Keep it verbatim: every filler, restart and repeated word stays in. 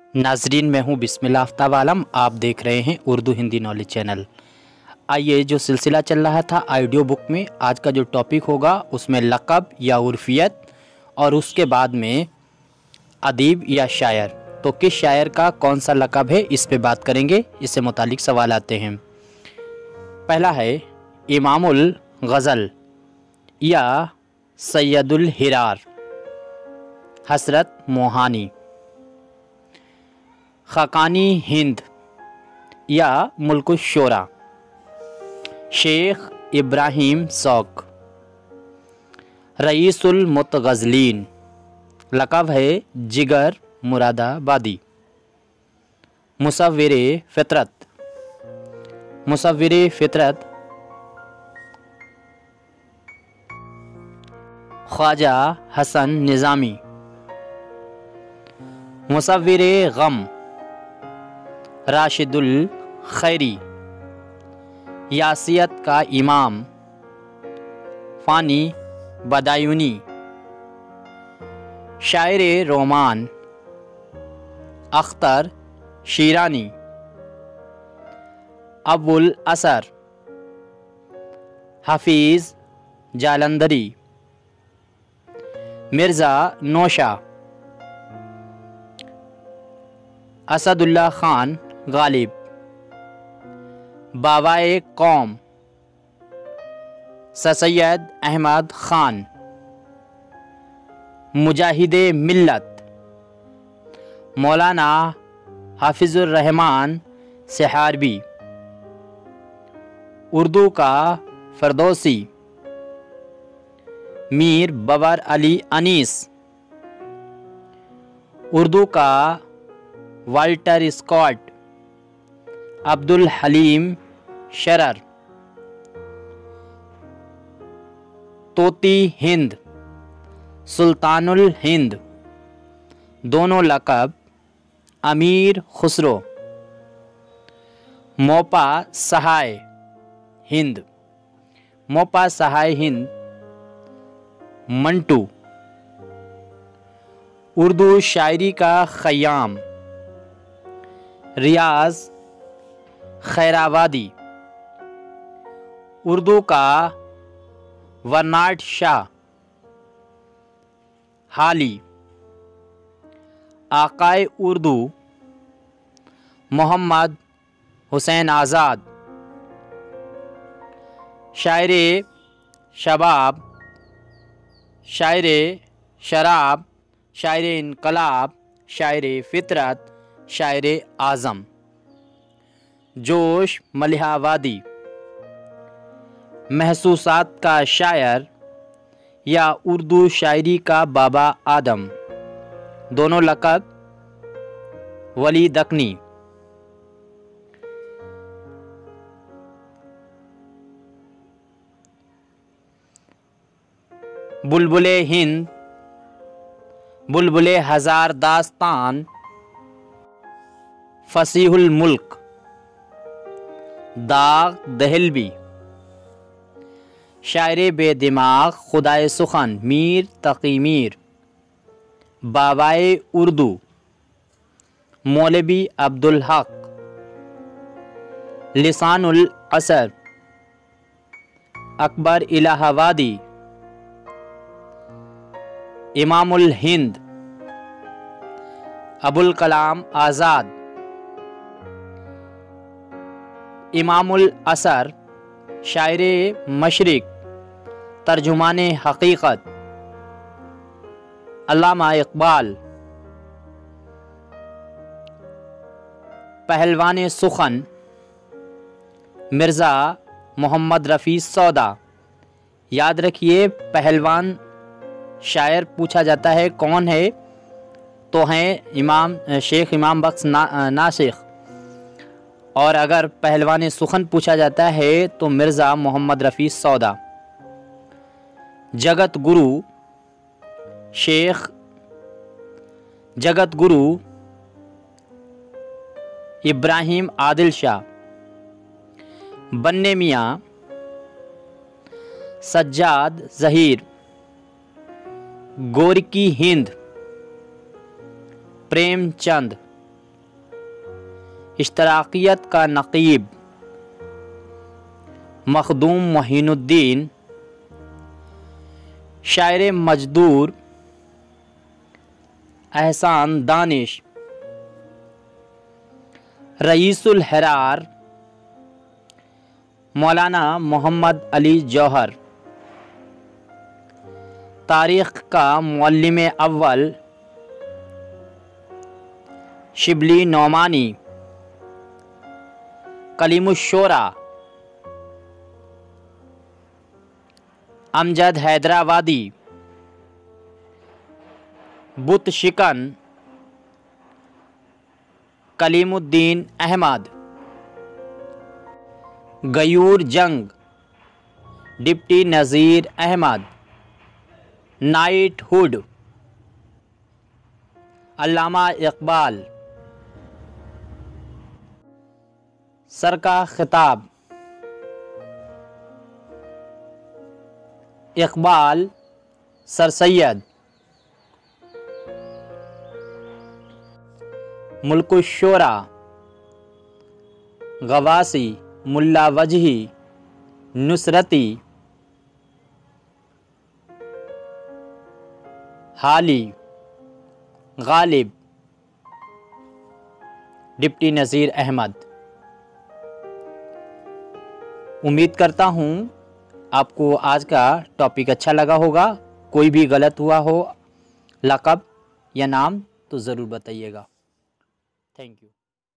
नाजरीन, मैं हूं बिस्मिल्लाह आफ्ताब आलम। आप देख रहे हैं उर्दू हिंदी नॉलेज चैनल। आइए, जो सिलसिला चल रहा था ऑडियो बुक में, आज का जो टॉपिक होगा उसमें लक़ब या उर्फियत और उसके बाद में अदीब या शायर। तो किस शायर का कौन सा लक़ब है, इस पे बात करेंगे। इससे मुतालिक सवाल आते हैं। पहला है इमामुल गज़ल या सैयदुल हिरार हसरत मोहानी, ख़ाक़ानी हिंद या मुल्कुश शोरा शेख इब्राहिम सौक, रईसुल मुतग़ज़लीन लक़ब है जिगर मुरादाबादी, मुसव्विरे फ़ितरत मुसव्विरे फ़ितरत ख्वाजा हसन निज़ामी, मुसव्विरे गम राशिदुल खैरी, यासियत का इमाम फ़ानी बदायूनी, शायरे रोमान अख्तर शीरानी, अबुल असर हफीज़ जालंधरी, मिर्ज़ा नौशा असदुल्ला ख़ान गालिब, बावाए कौम सैयद अहमद ख़ान, मुजाहिदे मिल्लत मौलाना हाफिज़ुर रहमान सहारवी, उर्दू का फ़रदौसी मीर बबर अली अनीस, उर्दू का वाल्टर स्कॉट अब्दुल हलीम शरर, तोती हिंद सुल्तानुल हिंद, दोनों लक़ब अमीर खुसरो, मोपा सहाय हिंद मोपा सहाय हिंद मंटू, उर्दू शायरी का ख़याम रियाज खैराबादी, उर्दू का वर्नाट शाह हाली, आकाए उर्दू मोहम्मद हुसैन आज़ाद, शायरे शबाब शायरे शराब, शायरे इनकलाब, शायरे फ़ितरत, शायरे आज़म, जोश मलिहाबादी, महसूसात का शायर या उर्दू शायरी का बाबा आदम, दोनों लक़ब वली दकनी, बुलबुले हिंद बुलबुले हज़ार दास्तान, फसीहुल मुल्क दाग दहलवी, शायरे बेदिमाग खुदाए सुखन मीर तकी मीर, बाबाए उर्दू मौलवी अब्दुल हक, लिसानुल असर अकबर इलाहाबादी, इमामुल हिंद अबुल कलाम आज़ाद, इमामुल असर शायरे मशरिक तर्जुमाने हकीकत अल्लामा इक़बाल, पहलवान सुखन मिर्ज़ा मोहम्मद रफ़ी सौदा। याद रखिए, पहलवान शायर पूछा जाता है कौन है, तो हैं इमाम शेख इमाम बख्श ना, नासिख, और अगर पहलवान सुखन पूछा जाता है तो मिर्ज़ा मोहम्मद रफ़ी सौदा। जगत गुरु शेख जगत गुरु इब्राहिम आदिल शाह, बन्ने मियाँ सज्जाद ज़हीर, गोरकी हिंद प्रेमचंद, इश्तराकियत का नक़ीब मखदूम मोहिनुद्दीन, शायर मजदूर एहसान दानिश, रईसुल हरार मौलाना मोहम्मद अली जौहर, तारीख़ का मुअल्लिम अव्वल शिबली नौमानी, कलीमुश्शोरा अमजद हैदराबादी, बुत शिकन कलीमुद्दीन अहमद, गयूर जंग deputy Nazir Ahmad, knighthood अल्लामा इकबाल, सर का खिताब इकबाल सर सैयद, मुल्कुश्शोरा गवासी मुल्ला वजही नुसरती, हाली गालिब डिप्टी नज़ीर अहमद। उम्मीद करता हूँ आपको आज का टॉपिक अच्छा लगा होगा। कोई भी गलत हुआ हो लक़ब या नाम तो ज़रूर बताइएगा। Thank you.